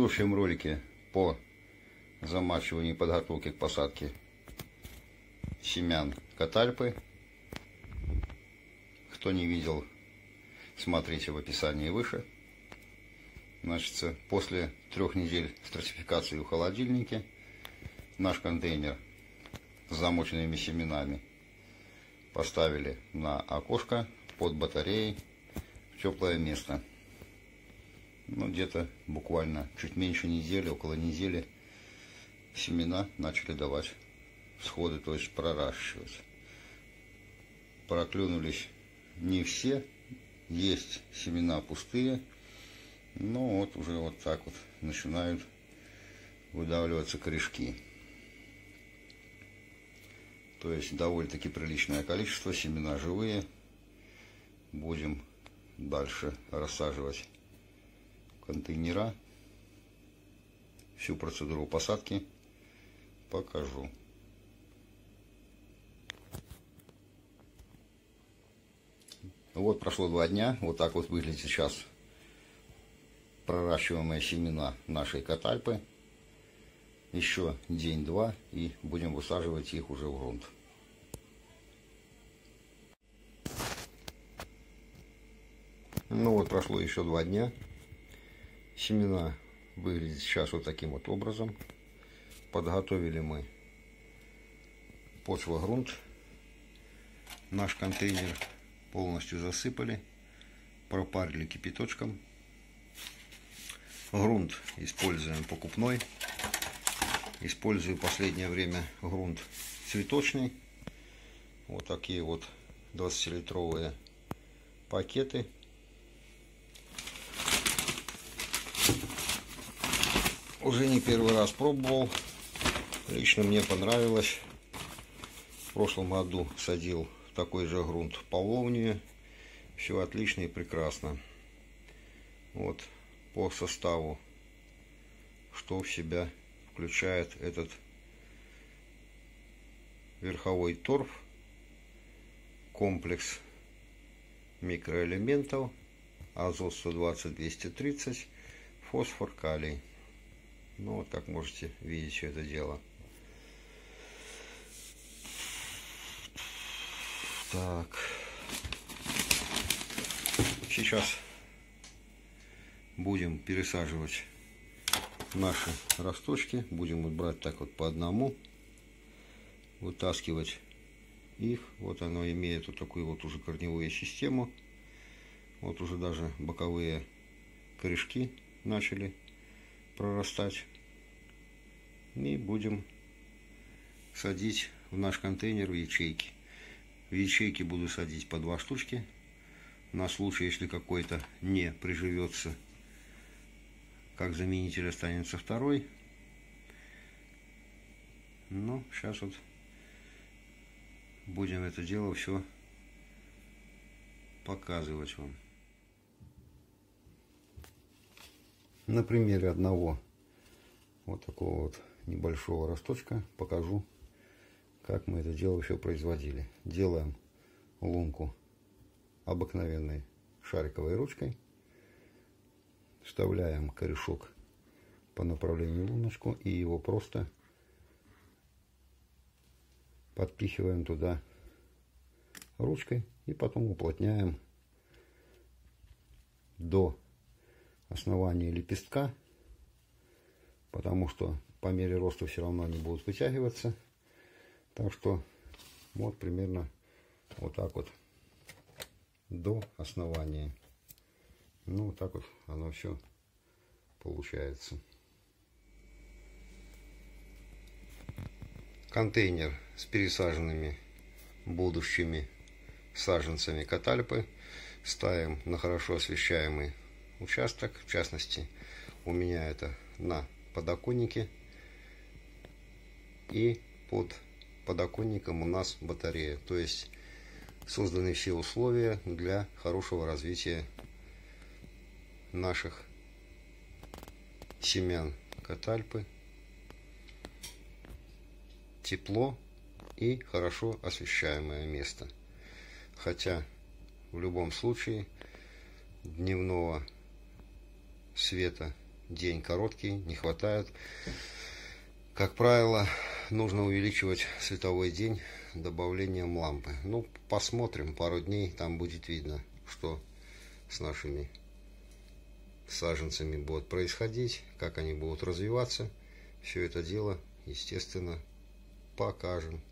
предыдущем ролике по замачиванию и подготовке к посадке семян катальпы. Кто не видел, смотрите в описании выше. Значит, после 3 недель стратификации в холодильнике наш контейнер с замоченными семенами поставили на окошко под батареей в теплое место. Ну, где-то буквально чуть меньше недели, около недели, семена начали давать всходы, то есть проращивать. Проклюнулись не все, есть семена пустые, но вот уже вот так вот начинают выдавливаться корешки. То есть довольно-таки приличное количество, семена живые. Будем дальше рассаживать контейнера. Всю процедуру посадки покажу. Вот прошло 2 дня. Вот так вот выглядит сейчас проращиваемые семена нашей катальпы. Еще день-два и будем высаживать их уже в грунт. Ну вот прошло еще 2 дня. Семена выглядят сейчас вот таким вот образом. Подготовили мы почву-грунт. Наш контейнер полностью засыпали, пропарили кипяточком. Грунт используем покупной. Использую в последнее время грунт цветочный. Вот такие вот 20-литровые пакеты. Уже не первый раз пробовал. Лично мне понравилось. В прошлом году садил такой же грунт павловнию. Все отлично и прекрасно. Вот по составу, что в себя включает этот верховой торф, комплекс микроэлементов, азот 120-230, фосфор, калий. Ну вот как можете видеть все это дело. Так, сейчас будем пересаживать наши росточки. Будем вот брать так вот по одному, вытаскивать их. Вот оно имеет вот такую вот уже корневую систему. Вот уже даже боковые корешки начали прорастать. И будем садить в наш контейнер в ячейки. В ячейки буду садить по 2 штучки. На случай, если какой-то не приживется, как заменитель останется второй. Ну, сейчас вот будем это дело все показывать вам. На примере одного вот такого вот небольшого росточка покажу, как мы это дело все производили. Делаем лунку обыкновенной шариковой ручкой. Вставляем корешок по направлению луночку и его просто подпихиваем туда ручкой и потом уплотняем до основания лепестка, потому что по мере роста все равно они будут вытягиваться. Так что вот примерно вот так вот до основания. Ну, вот так вот оно все получается. Контейнер с пересаженными будущими саженцами катальпы ставим на хорошо освещаемый участок. В частности, у меня это на подоконнике. И под подоконником у нас батарея. То есть созданы все условия для хорошего развития наших семян катальпы. Тепло и хорошо освещаемое место. Хотя в любом случае дневного света день короткий, не хватает. Как правило, нужно увеличивать световой день добавлением лампы. Ну, посмотрим, пару дней, там будет видно, что с нашими саженцами будет происходить, как они будут развиваться. Все это дело, естественно, покажем.